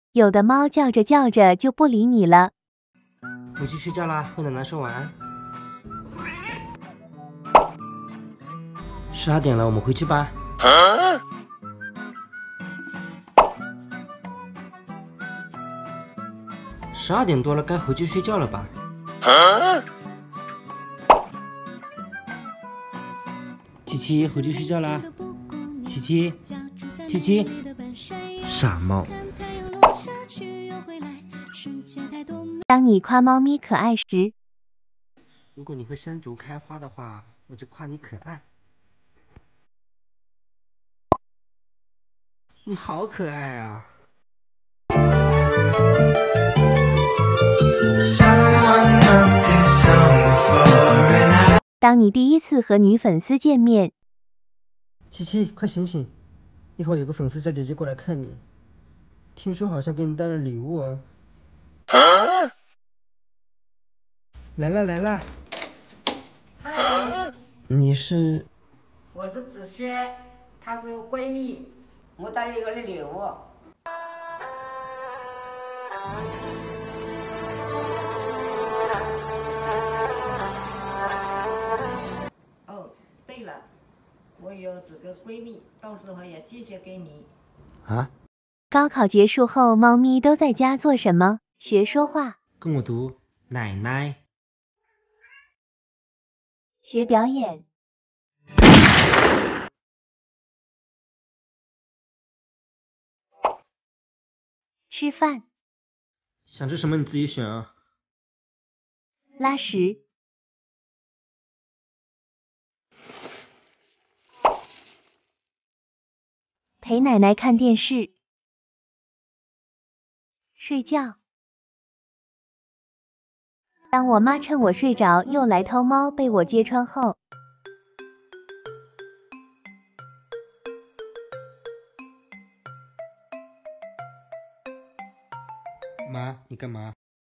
有的猫叫着叫着就不理你了。 我去睡觉啦，和奶奶说晚安。12点了，我们回去吧。12点多了，该回去睡觉了吧？七七，回去睡觉啦！七七，七七，傻猫。 当你夸猫咪可爱时， 如果你会山竹开花的话，我就夸你可爱。你好可爱啊！ 当你第一次和女粉丝见面， 七七，快醒醒！一会儿有个粉丝小姐姐过来看你，听说好像给你带了礼物哦。来了来了。你是？ 我是子轩，她是闺蜜，我带一个礼物。哦，对了，我有几个闺蜜，到时候也介绍给你。 啊？ 高考结束后，猫咪都在家做什么？学说话， 跟我读奶奶。 学表演，吃饭， 想吃什么你自己选啊。 拉屎，陪奶奶看电视，睡觉。当我妈趁我睡着又来偷猫被我揭穿后， 妈，你干嘛？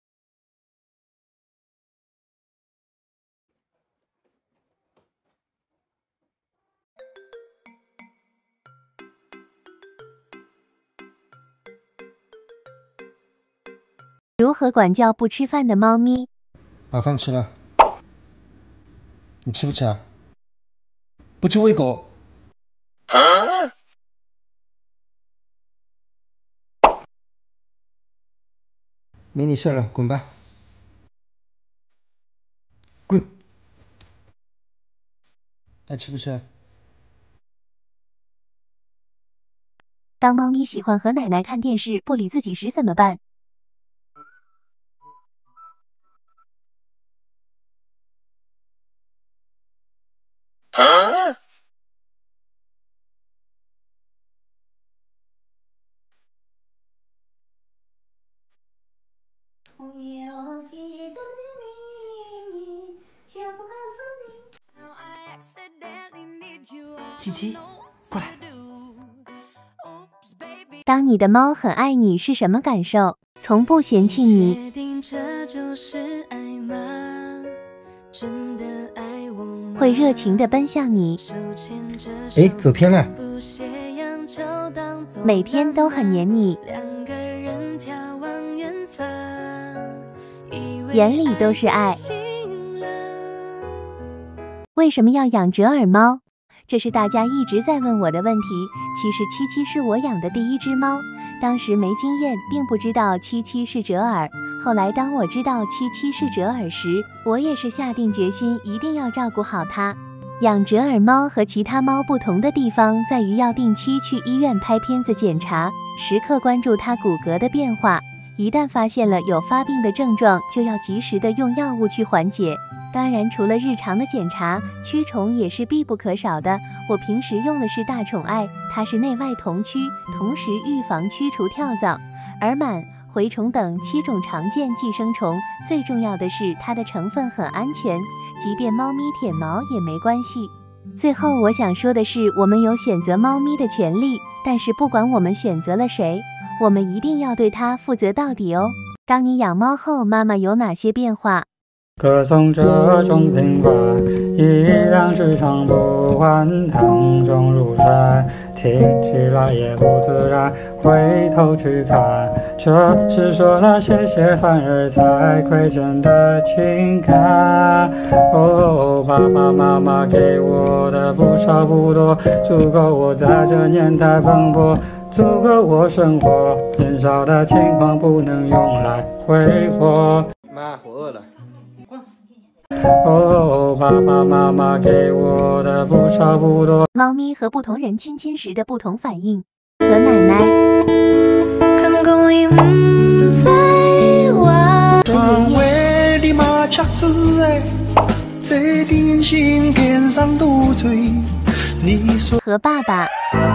如何管教不吃饭的猫咪？ 把饭吃了。你吃不吃啊？不吃喂狗。没你事了，滚吧。滚。爱吃不吃？ 当猫咪喜欢和奶奶看电视不理自己时怎么办？ 我有许多的秘密，却不告诉你。 七七，过来。 当你的猫很爱你是什么感受？从不嫌弃你，会热情地奔向你， 哎，走偏了。 每天都很黏你，眼里都是爱。为什么要养折耳猫？这是大家一直在问我的问题。其实七七是我养的第一只猫，当时没经验，并不知道七七是折耳。后来当我知道七七是折耳时，我也是下定决心一定要照顾好它。养折耳猫和其他猫不同的地方在于要定期去医院拍片子检查，时刻关注它骨骼的变化。一旦发现了有发病的症状，就要及时的用药物去缓解。当然，除了日常的检查，驱虫也是必不可少的。我平时用的是大宠爱，它是内外同驱，同时预防驱除跳蚤、耳螨、蛔虫等7种常见寄生虫。最重要的是，它的成分很安全，即便猫咪舔毛也没关系。最后我想说的是，我们有选择猫咪的权利，但是不管我们选择了谁，我们一定要对它负责到底哦。当你养猫后，妈妈有哪些变化？ 歌颂这种平凡，一两句唱不完，当中如山，听起来也不自然。回头去看，这是说了谢谢反而才亏欠的情感。哦，爸爸妈妈给我的不少不多，足够我在这年代奔波，足够我生活。年少的轻狂不能用来挥霍。 妈，我饿了。 哦，爸爸妈妈给我的不少不多。 猫咪和不同人亲亲时的不同反应。和奶奶。 窗外的麻雀子哎，在电线杆上多嘴。你说。 和爸爸。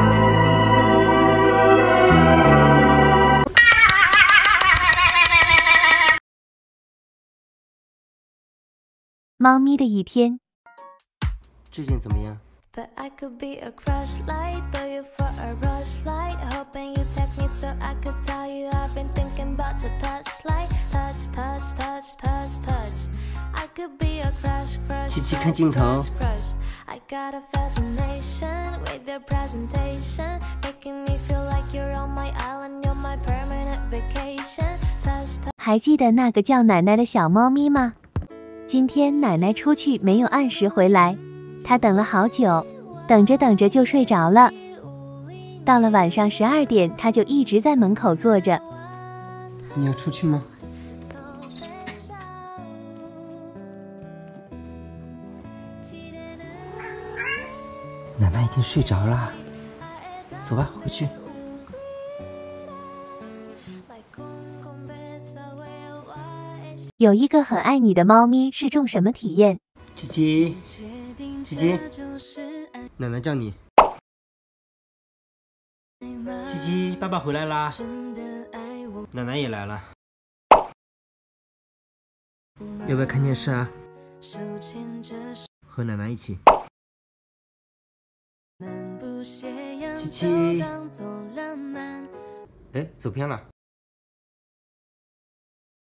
猫咪的一天。 这件怎么样？ But I could be a crush light, throw you for a rush light. Hoping you text me so I could tell you I've been thinking about your touch light. Touch, touch, touch, touch, touch. I could be a crush, crush, 琪琪看镜头。 crush. I got a fascination with your presentation, making me feel like you're on my island, you're my permanent vacation. Touch, touch. 还记得那个叫奶奶的小猫咪吗？今天奶奶出去没有按时回来，她等了好久，等着等着就睡着了。到了晚上12点，她就一直在门口坐着。 你要出去吗？奶奶已经睡着了，走吧，回去。 有一个很爱你的猫咪是种什么体验？ 琪琪，琪琪，奶奶叫你。琪琪，爸爸回来啦，奶奶也来了。要不要看电视啊？和奶奶一起。琪琪，哎，走偏了。